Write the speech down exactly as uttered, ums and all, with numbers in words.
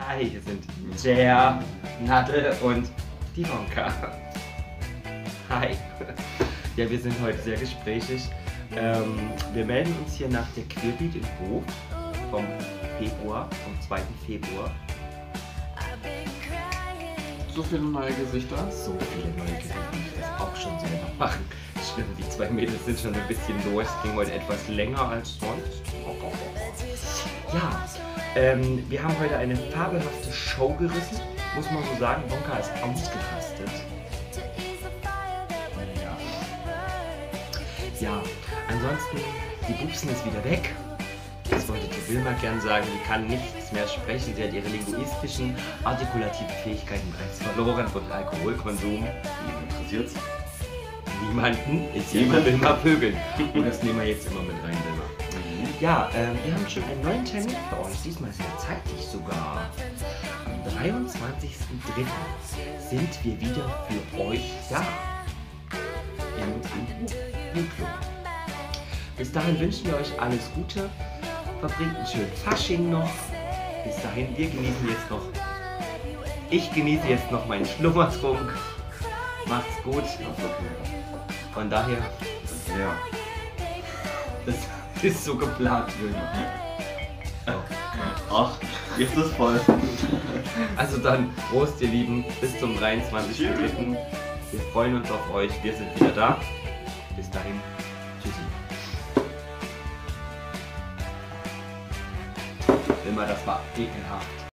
Hi, hier sind der, Nadel und die Wonka. Hi. Ja, wir sind heute sehr gesprächig. Ähm, wir melden uns hier nach der Queerbeat in Hof vom Februar, vom zweiten Februar. So viele neue Gesichter. So viele neue Gesichter, die das auch schon selber machen. Stimmt, die zwei Mädels sind schon ein bisschen los. Ging heute etwas länger als sonst. Ja, ähm, wir haben heute eine fabelhafte Show gerissen. Muss man so sagen, Wonka ist ausgerastet. Ja. Ja, ansonsten, die Bubsen ist wieder weg. Das wollte die Wilma gern sagen, die kann nichts mehr sprechen. Sie hat ihre linguistischen, artikulativen Fähigkeiten bereits verloren durch Alkoholkonsum. Wen interessiert's? Niemanden, ist ja immer Wilma Vögeln. Und das nehmen wir jetzt immer mit rein, Wilma. Mhm. Ja, ähm, wir haben schon einen neuen Termin für euch. Diesmal sehr zeitlich sogar. Am dreiundzwanzigsten dritten sind wir wieder für euch da. Im Club. Bis dahin wünschen wir euch alles Gute. Verbringt einen schönen Fasching noch. Bis dahin, wir genießen jetzt noch. Ich genieße jetzt noch meinen Schlummertrunk. Macht's gut. Von daher, ja, das ist so geplant, Wilma. Ach, jetzt ist voll. Also dann, Prost ihr Lieben, bis zum dreiundzwanzigsten dritten Wir freuen uns auf euch, wir sind wieder da. Bis dahin, tschüssi. Wilma, das war ekelhaft.